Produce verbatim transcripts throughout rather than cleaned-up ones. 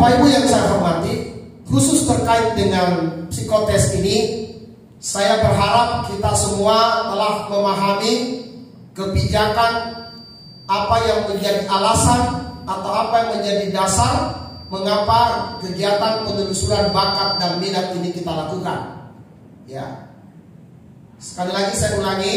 Bapak Ibu yang saya hormati, khusus terkait dengan psikotes ini, saya berharap kita semua telah memahami kebijakan apa yang menjadi alasan atau apa yang menjadi dasar mengapa kegiatan penelusuran bakat dan minat ini kita lakukan. Ya. Sekali lagi saya ulangi,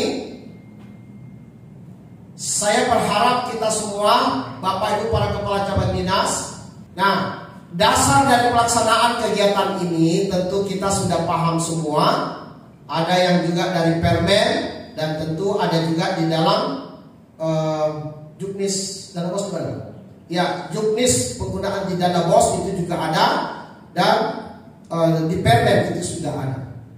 saya berharap kita semua, Bapak Ibu para kepala cabang dinas, nah, dasar dari pelaksanaan kegiatan ini tentu kita sudah paham semua. Ada yang juga dari Permen dan tentu ada juga di dalam uh, Juknis Dana Bos juga. Ya, Juknis penggunaan di Dana Bos itu juga ada, dan uh, di Permen itu sudah ada.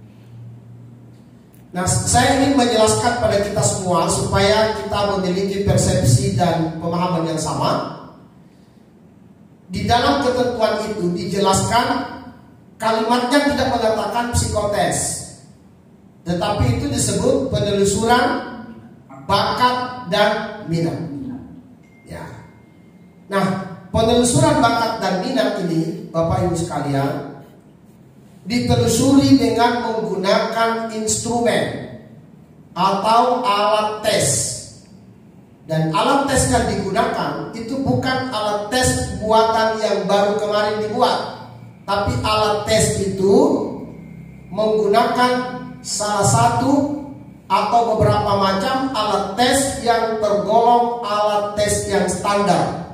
Nah, saya ingin menjelaskan pada kita semua supaya kita memiliki persepsi dan pemahaman yang sama. Di dalam ketentuan itu dijelaskan kalimatnya tidak mengatakan psikotes, tetapi itu disebut penelusuran bakat dan minat. Ya. Nah, penelusuran bakat dan minat ini, Bapak Ibu sekalian, ditelusuri dengan menggunakan instrumen atau alat tes. Dan alat tes yang digunakan itu bukan alat tes buatan yang baru kemarin dibuat, tapi alat tes itu menggunakan salah satu atau beberapa macam alat tes yang tergolong alat tes yang standar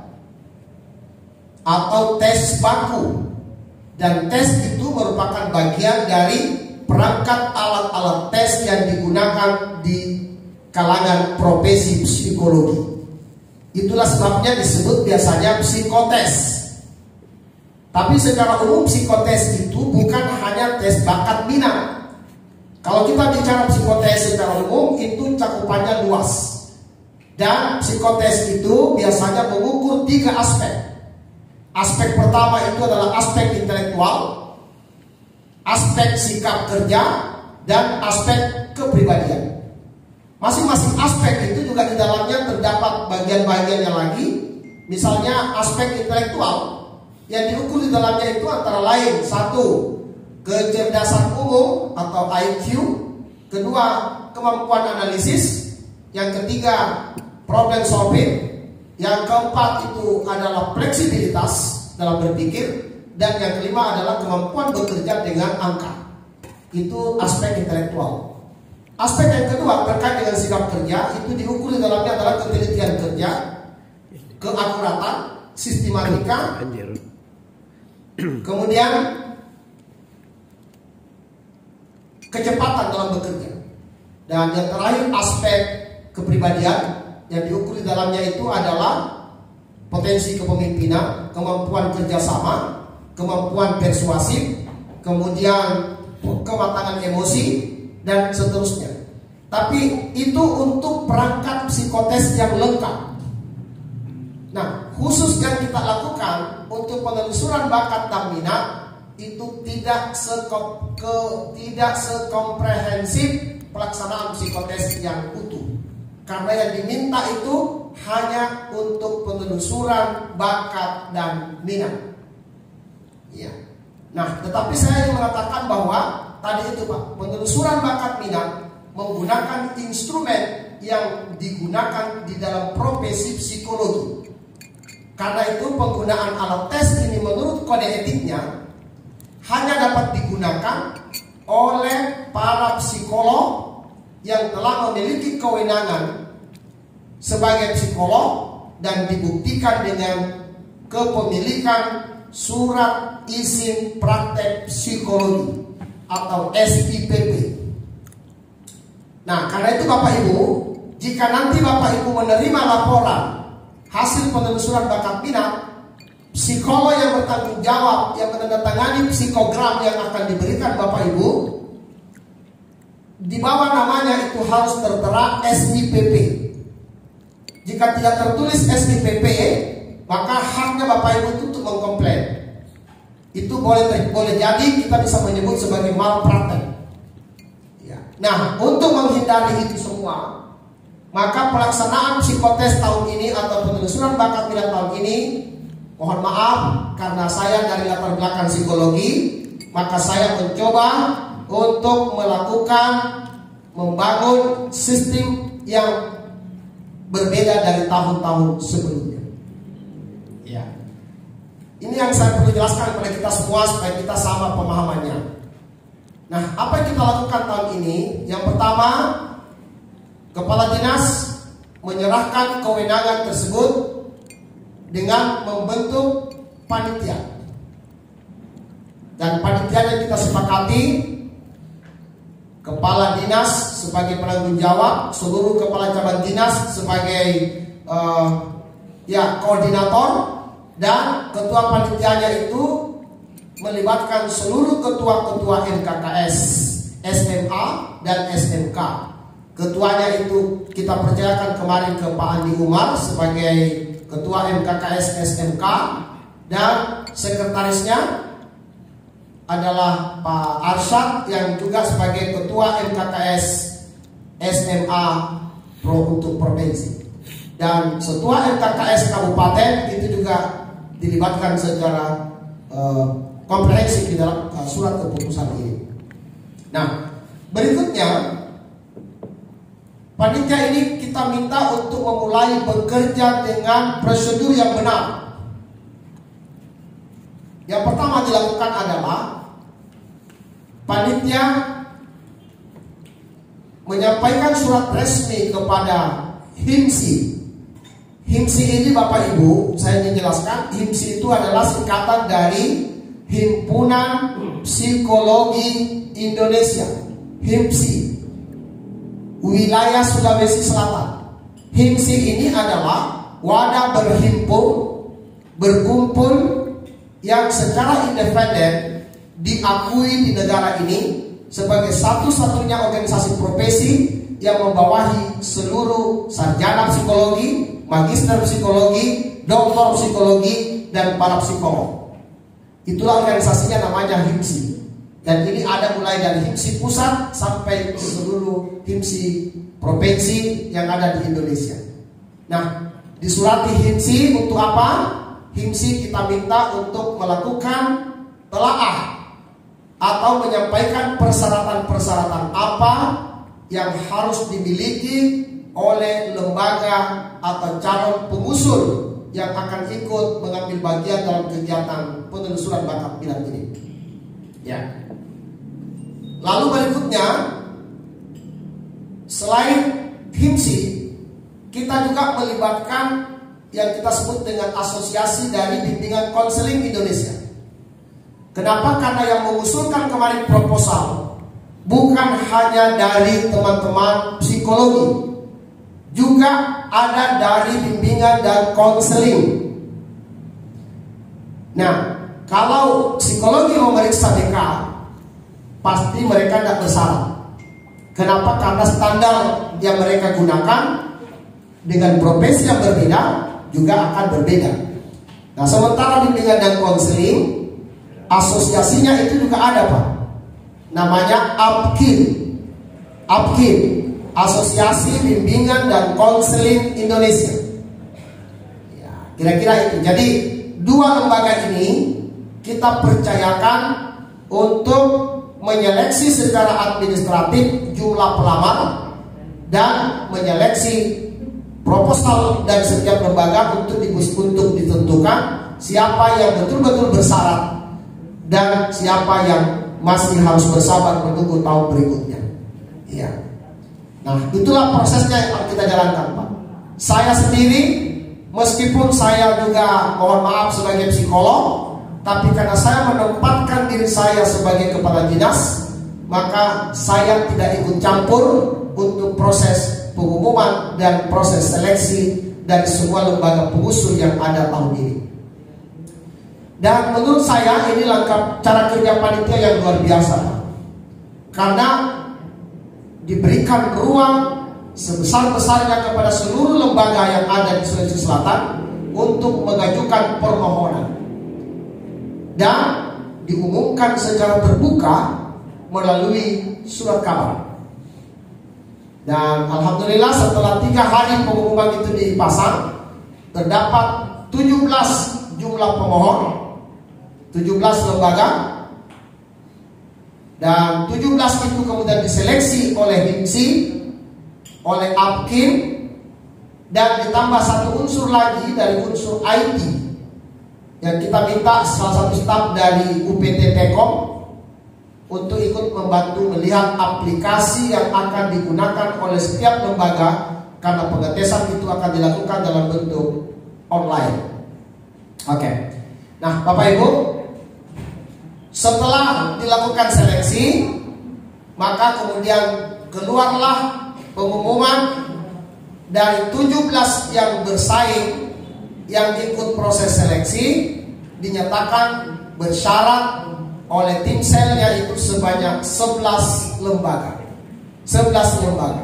atau tes baku. Dan tes itu merupakan bagian dari perangkat alat-alat tes yang digunakan di kalangan profesi psikologi. Itulah sebabnya disebut biasanya psikotes. Tapi secara umum psikotes itu bukan hanya tes bakat minat. Kalau kita bicara psikotes secara umum itu cakupannya luas. Dan psikotes itu biasanya mengukur tiga aspek. Aspek pertama itu adalah aspek intelektual, aspek sikap kerja, dan aspek kepribadian. Masing-masing aspek itu juga di dalamnya terdapat bagian-bagiannya lagi. Misalnya aspek intelektual yang diukur di dalamnya itu antara lain: satu, kecerdasan umum atau I Q; kedua, kemampuan analisis; yang ketiga, problem solving; yang keempat itu adalah fleksibilitas dalam berpikir; dan yang kelima adalah kemampuan bekerja dengan angka. Itu aspek intelektual. Aspek yang kedua terkait dengan sikap kerja itu diukur di dalamnya adalah ketelitian kerja, keakuratan, sistematika, kemudian kecepatan dalam bekerja. Dan yang terakhir aspek kepribadian yang diukur di dalamnya itu adalah potensi kepemimpinan, kemampuan kerjasama, kemampuan persuasif, kemudian kematangan emosi, dan seterusnya. Tapi itu untuk perangkat psikotes yang lengkap. Nah, khusus yang kita lakukan untuk penelusuran bakat dan minat itu tidak sekom, ke, tidak sekomprehensif pelaksanaan psikotes yang utuh. Karena yang diminta itu hanya untuk penelusuran bakat dan minat. Ya. Nah, tetapi saya ingin mengatakan bahwa tadi itu Pak, penelusuran bakat minat menggunakan instrumen yang digunakan di dalam profesi psikologi. Karena itu penggunaan alat tes ini menurut kode etiknya hanya dapat digunakan oleh para psikolog yang telah memiliki kewenangan sebagai psikolog dan dibuktikan dengan kepemilikan surat izin praktek psikologi atau S I P P. Nah, karena itu Bapak Ibu, jika nanti Bapak Ibu menerima laporan hasil penelusuran bakat minat, psikolog yang bertanggung jawab yang menandatangani psikogram yang akan diberikan Bapak Ibu, di bawah namanya itu harus tertera S I P P. Jika tidak tertulis S I P P, maka haknya Bapak Ibu itu untuk mengkomplain. Itu boleh boleh jadi kita bisa menyebut sebagai malpraktek. Ya. Nah, untuk menghindari itu semua, maka pelaksanaan psikotes tahun ini atau penelusuran bakat minat tahun ini mohon maaf karena saya dari latar belakang psikologi, maka saya mencoba untuk melakukan membangun sistem yang berbeda dari tahun-tahun sebelumnya. Ya. Ini yang saya perlu jelaskan kepada kita semua supaya kita sama pemahamannya. Nah, apa yang kita lakukan tahun ini? Yang pertama, Kepala Dinas menyerahkan kewenangan tersebut dengan membentuk panitia. Dan panitia yang kita sepakati, Kepala Dinas sebagai penanggung jawab, seluruh kepala cabang dinas sebagai uh, ya koordinator, dan ketua panitianya itu melibatkan seluruh ketua-ketua M K K S, S M A, dan S M K. Ketuanya itu kita percayakan kemarin ke Pak Andi Umar sebagai ketua M K K S S M K, dan sekretarisnya adalah Pak Arsyad yang juga sebagai ketua M K K S S M A Pro untuk provinsi, dan ketua M K K S kabupaten itu juga dilibatkan secara uh, komprehensif di dalam uh, surat keputusan ini. Nah, berikutnya panitia ini kita minta untuk memulai bekerja dengan prosedur yang benar. Yang pertama dilakukan adalah panitia menyampaikan surat resmi kepada HIMSI. HIMSI ini Bapak Ibu, saya ingin jelaskan, HIMSI itu adalah singkatan dari Himpunan Psikologi Indonesia, HIMSI, wilayah Sulawesi Selatan. HIMSI ini adalah wadah berhimpun, berkumpul yang secara independen diakui di negara ini sebagai satu-satunya organisasi profesi yang membawahi seluruh sarjana psikologi, magister psikologi, doktor psikologi, dan para psikolog. Itulah organisasinya, namanya HIMSI. Dan ini ada mulai dari HIMSI pusat sampai seluruh HIMSI provinsi yang ada di Indonesia. Nah, disurati HIMSI untuk apa? HIMSI kita minta untuk melakukan telaah atau menyampaikan persyaratan-persyaratan apa yang harus dimiliki oleh lembaga atau calon pengusul yang akan ikut mengambil bagian dalam kegiatan penelusuran bakat minat ini. Ya. Lalu berikutnya, selain HIMSI, kita juga melibatkan yang kita sebut dengan Asosiasi dari Bimbingan Konseling Indonesia. Kenapa? Karena yang mengusulkan kemarin proposal bukan hanya dari teman-teman psikologi, juga ada dari bimbingan dan konseling. Nah, kalau psikologi memeriksa B K, pasti mereka tidak bersalah. Kenapa? Karena standar yang mereka gunakan dengan profesi yang berbeda juga akan berbeda. Nah, sementara bimbingan dan konseling, asosiasinya itu juga ada, Pak. Namanya A P K I N. A P K I N, Asosiasi Bimbingan dan Konseling Indonesia. Ya, kira-kira itu. Jadi dua lembaga ini kita percayakan untuk menyeleksi secara administratif jumlah pelamar dan menyeleksi proposal dari setiap lembaga untuk untuk ditentukan siapa yang betul-betul bersyarat dan siapa yang masih harus bersabar menunggu tahun berikutnya. Ya. Nah, itulah prosesnya yang kita jalankan, Pak. Saya sendiri, meskipun saya juga mohon maaf sebagai psikolog, tapi karena saya menempatkan diri saya sebagai kepala dinas, maka saya tidak ikut campur untuk proses pengumuman dan proses seleksi dari semua lembaga pengusul yang ada tahun ini. Dan menurut saya ini langkah cara kerja panitia yang luar biasa, Pak. Karena diberikan ruang sebesar-besarnya kepada seluruh lembaga yang ada di Sulawesi Selatan untuk mengajukan permohonan dan diumumkan secara terbuka melalui surat kabar. Dan alhamdulillah setelah tiga hari pengumuman itu dipasang, terdapat tujuh belas jumlah pemohon, tujuh belas lembaga, dan tujuh belas itu kemudian diseleksi oleh HIMSI, oleh APKIN, dan ditambah satu unsur lagi dari unsur I T yang kita minta salah satu staf dari U P T Tekom untuk ikut membantu melihat aplikasi yang akan digunakan oleh setiap lembaga, karena pengetesan itu akan dilakukan dalam bentuk online. Oke. Nah, Bapak Ibu, setelah dilakukan seleksi, maka kemudian keluarlah pengumuman dari tujuh belas yang bersaing yang ikut proses seleksi, dinyatakan bersyarat oleh tim sel, yaitu sebanyak sebelas lembaga. sebelas lembaga.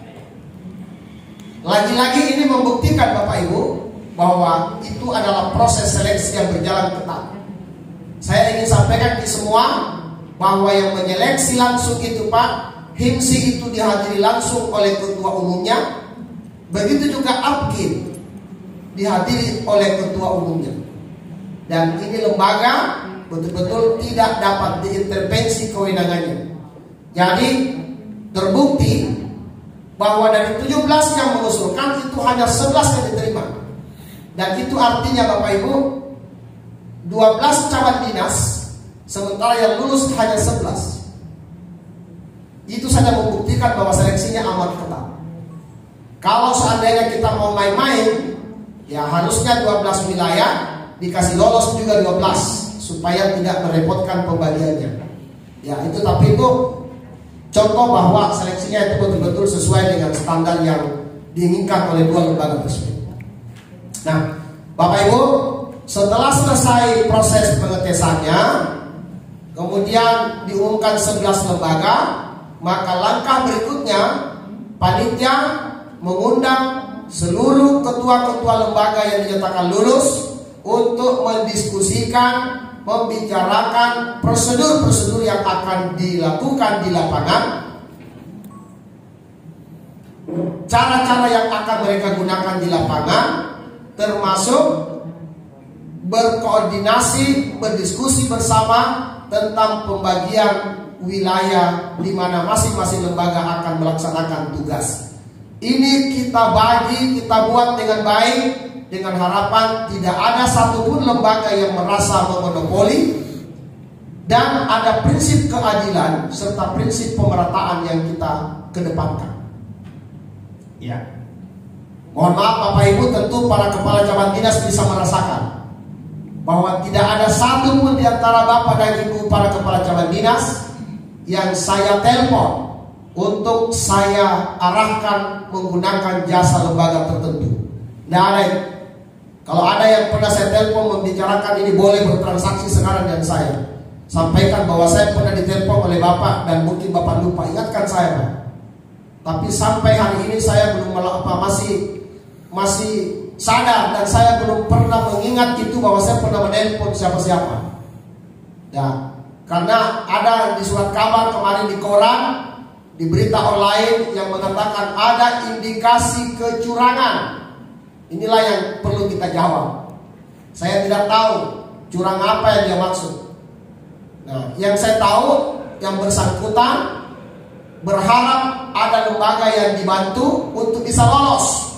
Lagi-lagi ini membuktikan Bapak Ibu bahwa itu adalah proses seleksi yang berjalan ketat. Saya ingin sampaikan di semua bahwa yang menyeleksi langsung itu Pak, HIMSI itu dihadiri langsung oleh ketua umumnya. Begitu juga APKIN dihadiri oleh ketua umumnya. Dan ini lembaga betul-betul tidak dapat diintervensi kewenangannya. Jadi terbukti bahwa dari tujuh belas yang mengusulkan itu hanya sebelas yang diterima. Dan itu artinya Bapak Ibu, dua belas camat dinas, sementara yang lulus hanya sebelas. Itu saja membuktikan bahwa seleksinya amat ketat. Kalau seandainya kita mau main-main, ya harusnya dua belas wilayah dikasih lolos juga dua belas supaya tidak merepotkan pembagiannya. Ya itu, tapi itu contoh bahwa seleksinya itu betul-betul sesuai dengan standar yang diinginkan oleh dua lembaga tersebut. Nah, Bapak Ibu, setelah selesai proses pengetesannya, kemudian diumumkan sebelas lembaga, maka langkah berikutnya panitia mengundang seluruh ketua-ketua lembaga yang dinyatakan lulus untuk mendiskusikan, membicarakan prosedur-prosedur yang akan dilakukan di lapangan, cara-cara yang akan mereka gunakan di lapangan, termasuk berkoordinasi, berdiskusi bersama tentang pembagian wilayah di mana masing-masing lembaga akan melaksanakan tugas. Ini kita bagi, kita buat dengan baik, dengan harapan tidak ada satupun lembaga yang merasa memonopoli, dan ada prinsip keadilan serta prinsip pemerataan yang kita kedepankan. Ya, mohon maaf Bapak Ibu, tentu para kepala camat dinas bisa merasakan bahwa tidak ada satupun di antara Bapak dan Ibu para kepala camat dinas yang saya telepon untuk saya arahkan menggunakan jasa lembaga tertentu. Tidak ada. Kalau ada yang pernah saya telepon membicarakan ini boleh bertransaksi sekarang dan saya sampaikan bahwa saya pernah ditelepon oleh Bapak dan mungkin Bapak lupa, ingatkan saya Pak. Tapi sampai hari ini saya belum apa masih masih sadar dan saya belum pernah mengingat itu bahwa saya pernah menelpon siapa-siapa. Ya, karena ada di surat kabar kemarin di koran, di berita online yang mengatakan ada indikasi kecurangan. Inilah yang perlu kita jawab. Saya tidak tahu curang apa yang dia maksud. Nah, yang saya tahu yang bersangkutan berharap ada lembaga yang dibantu untuk bisa lolos.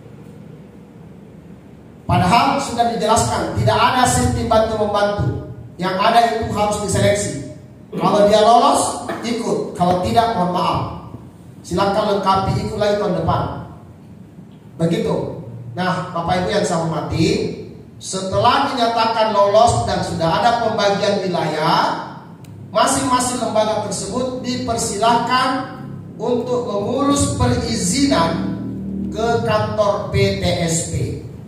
Padahal sudah dijelaskan tidak ada sistem bantu-membantu. Yang ada itu harus diseleksi. Kalau dia lolos, ikut. Kalau tidak, mohon maaf. Silakan lengkapi, ikut lagi tahun depan. Begitu. Nah, Bapak Ibu yang saya hormati, setelah dinyatakan lolos dan sudah ada pembagian wilayah, masing-masing lembaga tersebut dipersilahkan untuk mengurus perizinan ke kantor P T S P.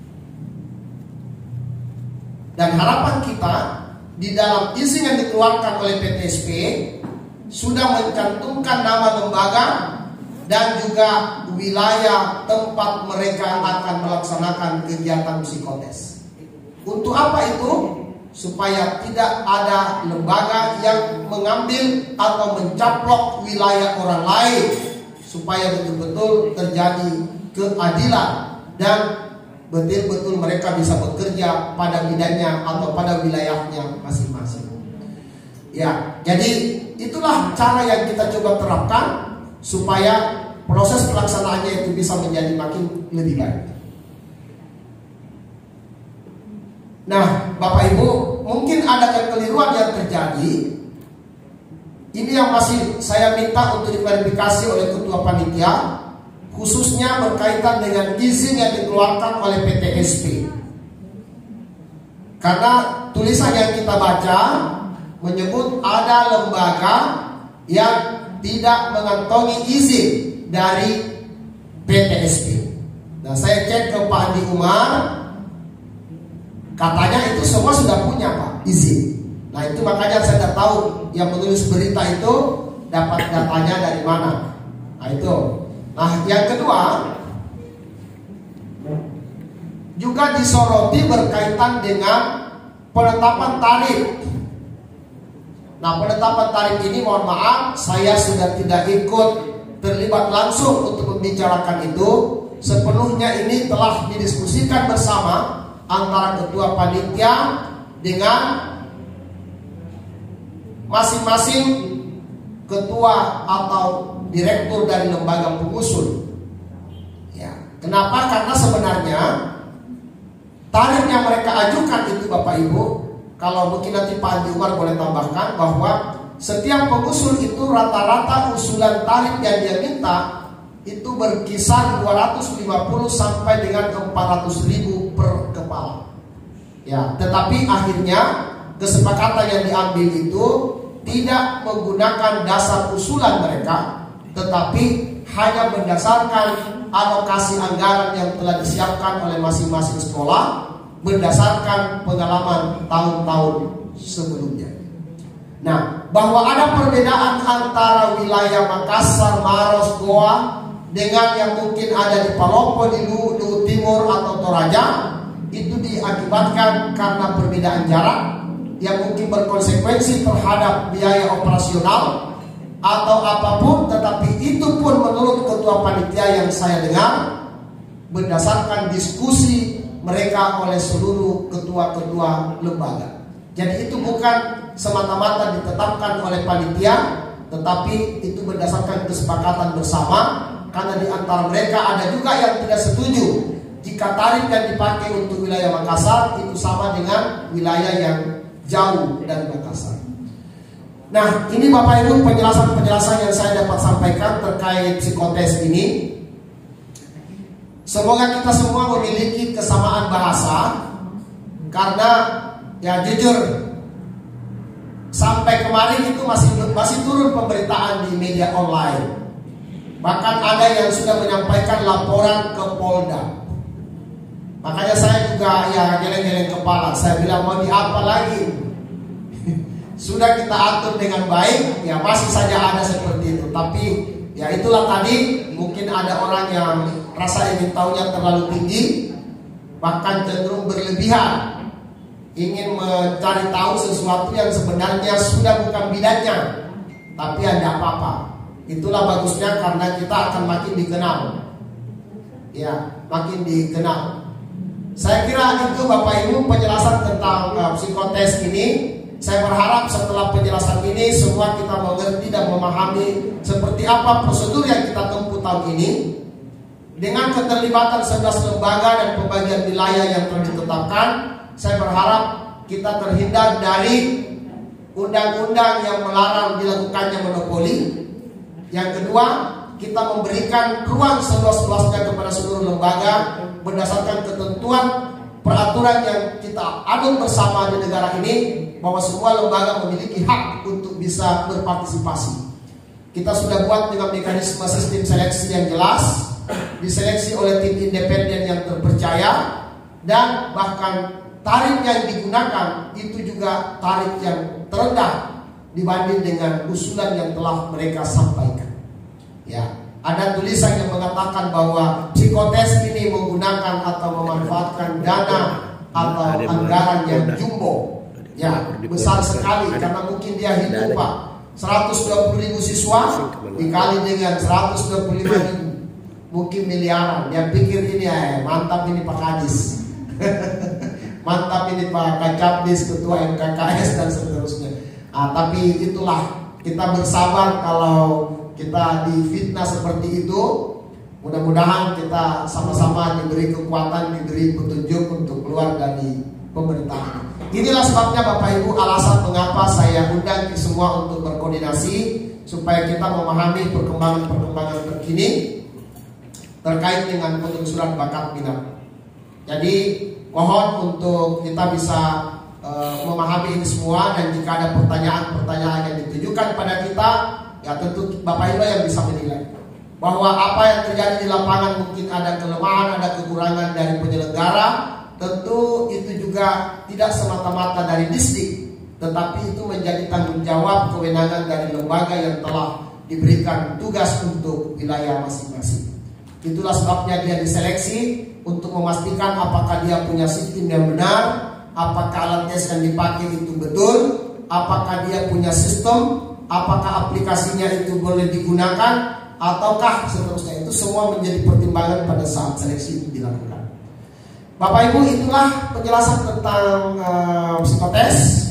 Dan harapan kita di dalam izin yang dikeluarkan oleh P T S P sudah mencantumkan nama lembaga dan juga wilayah tempat mereka akan melaksanakan kegiatan psikotes. Untuk apa itu? Supaya tidak ada lembaga yang mengambil atau mencaplok wilayah orang lain, supaya betul-betul terjadi keadilan dan betul-betul mereka bisa bekerja pada bidangnya atau pada wilayahnya masing-masing. Ya, jadi itulah cara yang kita coba terapkan supaya proses pelaksanaannya itu bisa menjadi makin lebih baik. Nah, Bapak Ibu, mungkin ada kekeliruan yang terjadi. Ini yang masih saya minta untuk diklarifikasi oleh Ketua Panitia, khususnya berkaitan dengan izin yang dikeluarkan oleh P T S P. Karena tulisan yang kita baca menyebut ada lembaga yang tidak mengantongi izin dari P T S P. Nah, saya cek ke Pak Andi Umar, katanya itu semua sudah punya Pak izin. Nah, itu makanya saya tidak tahu yang menulis berita itu dapat datanya dari mana. Nah, itu. Nah, yang kedua juga disoroti berkaitan dengan penetapan tarif. Nah, penetapan tarif ini mohon maaf, saya sudah tidak ikut terlibat langsung untuk membicarakan itu. Sepenuhnya ini telah didiskusikan bersama antara Ketua Panitia dengan masing-masing ketua atau direktur dari lembaga pengusul. Ya, kenapa? Karena sebenarnya tarif yang mereka ajukan itu Bapak Ibu, kalau mungkin nanti Pak Andi Umar boleh tambahkan bahwa setiap pengusul itu rata-rata usulan tarif yang dia minta itu berkisar dua ratus lima puluh sampai dengan empat ratus ribu per kepala. Ya, tetapi akhirnya kesepakatan yang diambil itu tidak menggunakan dasar usulan mereka, tetapi hanya berdasarkan alokasi anggaran yang telah disiapkan oleh masing-masing sekolah berdasarkan pengalaman tahun-tahun sebelumnya. Nah, bahwa ada perbedaan antara wilayah Makassar, Maros, Goa dengan yang mungkin ada di Palopo, di Luwu Timur atau Toraja, itu diakibatkan karena perbedaan jarak yang mungkin berkonsekuensi terhadap biaya operasional atau apapun, tetapi itu pun menurut Ketua Panitia yang saya dengar berdasarkan diskusi mereka oleh seluruh ketua-ketua lembaga. Jadi itu bukan semata-mata ditetapkan oleh panitia, tetapi itu berdasarkan kesepakatan bersama, karena di antara mereka ada juga yang tidak setuju jika tarif yang dipakai untuk wilayah Makassar itu sama dengan wilayah yang jauh dari Makassar. Nah, ini Bapak Ibu penjelasan-penjelasan yang saya dapat sampaikan terkait psikotes ini. Semoga kita semua memiliki kesamaan bahasa, karena ya jujur sampai kemarin itu masih masih turun pemberitaan di media online. Bahkan ada yang sudah menyampaikan laporan ke Polda. Makanya saya juga ya geleng-geleng kepala. Saya bilang mau di apa lagi? Sudah kita atur dengan baik, ya masih saja ada seperti itu. Tapi ya itulah tadi, mungkin ada orang yang rasa ingin tahunya terlalu tinggi, bahkan cenderung berlebihan, ingin mencari tahu sesuatu yang sebenarnya sudah bukan bidangnya. Tapi ada apa-apa. Itulah bagusnya, karena kita akan makin dikenal. Ya, makin dikenal. Saya kira itu Bapak Ibu penjelasan tentang uh, psikotes ini. Saya berharap setelah penjelasan ini semua kita mengerti dan memahami seperti apa prosedur yang kita tempuh tahun ini. Dengan keterlibatan sebelas lembaga dan pembagian wilayah yang telah ditetapkan, saya berharap kita terhindar dari undang-undang yang melarang dilakukannya monopoli. Yang kedua, kita memberikan ruang seluas-luasnya kepada seluruh lembaga berdasarkan ketentuan peraturan yang kita adun bersama di negara ini, bahwa semua lembaga memiliki hak untuk bisa berpartisipasi. Kita sudah buat dengan mekanisme sistem seleksi yang jelas, diseleksi oleh tim independen yang terpercaya, dan bahkan tarif yang digunakan itu juga tarif yang terendah dibanding dengan usulan yang telah mereka sampaikan. Ya, ada tulisan yang mengatakan bahwa psikotes ini menggunakan atau memanfaatkan dana atau anggaran yang jumbo. Ya, besar sekali, karena mungkin dia hitung Pak, seratus dua puluh ribu siswa dikali dengan seratus dua puluh lima ribu. mungkin miliaran. Dia pikir ini eh, mantap ini Pak Kadis. Mantap ini Pak Kacabdis, Ketua M K K S dan seterusnya. Ah, tapi itulah, kita bersabar kalau kita difitnah seperti itu. Mudah-mudahan kita sama-sama diberi kekuatan, diberi petunjuk untuk keluar dari pemerintahan. Inilah sebabnya Bapak Ibu alasan mengapa saya undang semua untuk berkoordinasi supaya kita memahami perkembangan-perkembangan terkini terkait dengan penelusuran bakat minat. Jadi mohon untuk kita bisa uh, memahami ini semua, dan jika ada pertanyaan-pertanyaan yang ditujukan pada kita, ya tentu Bapak Ibu yang bisa menilai bahwa apa yang terjadi di lapangan mungkin ada kelemahan, ada kekurangan dari penyelenggara. Tentu itu juga tidak semata-mata dari distrik, tetapi itu menjadi tanggung jawab kewenangan dari lembaga yang telah diberikan tugas untuk wilayah masing-masing. Itulah sebabnya dia diseleksi untuk memastikan apakah dia punya sistem yang benar, apakah alat tes yang dipakai itu betul, apakah dia punya sistem, apakah aplikasinya itu boleh digunakan, ataukah seterusnya. Itu semua menjadi pertimbangan pada saat seleksi itu dilakukan. Bapak Ibu, itulah penjelasan tentang uh, psikotes.